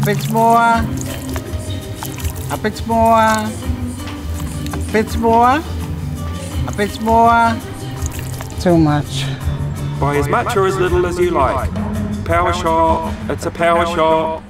bit more. A bit more. A bit more. A bit more. Too much. Buy as much or as little as you like. Powershop, it's a Powershop.